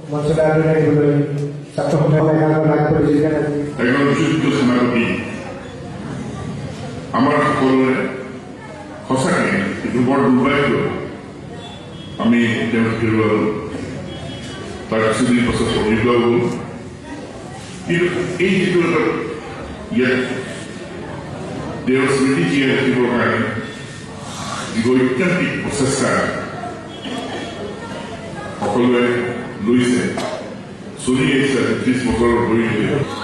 মঞ্চলৈ আগলৈ আহিবলৈ ছাত্ৰ সন্থাৰ লাভ কৰিছিল। এজন বিশুদ্ধ সেনাপতি আমাৰ সকলোৰে সঁচাকৈ এইটো বৰ দুৰ্ভাগ্য আমি তেওঁক হেৰুৱালোঁ। তাৰ কিছুদিন পাছত অভিজ্ঞতা হ'ল, কিন্তু এই যিটো এটা ইয়াত তেওঁৰ স্মৃতি জীয়াই ৰাখিবৰ কাৰণে ঐকান্তিক প্ৰচেষ্টা সকলোৱে লৈছে, চলি আহিছে 30 বছৰৰ ধৰি।